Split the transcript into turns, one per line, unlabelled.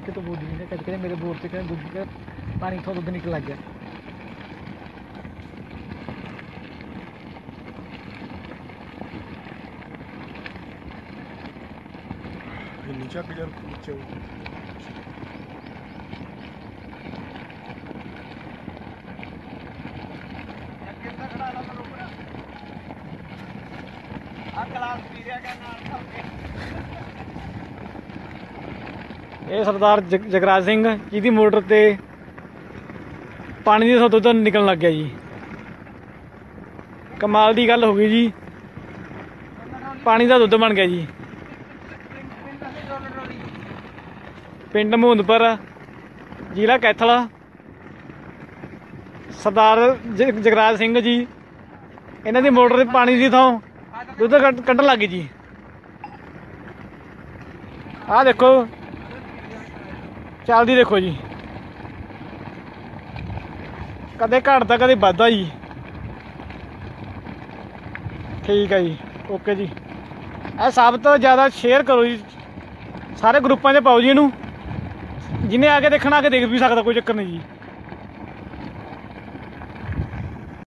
हल्के तो बोल नहीं कहते कहते मेरे बोर से कहते दूध का पानी थोड़ा दूध निकल लग गया।
नीचे नीचे
ये सरदार जगराज सिंह जिहदी मोटर ते पानी दी दुध निकलन लग गया जी। कमाल दी गल हो गई जी, पानी का दुध बन गया जी। पिंड मुहंदपुर जिला कैथल सरदार जगराज सिंह जी इन्हां दी मोटर ते पानी दी थों दुध कड्ढन लग गई जी। आ देखो चलदी देखो जी, कदे घटदा कदे वधदा जी। ठीक है जी, ओके जी। ਇਹ सब तो ज़्यादा शेयर करो जी, सारे ग्रुपों 'ਚ पाओ जी। इनू जिन्हें आके देखना आके देख भी सकता, कोई चक्कर नहीं जी।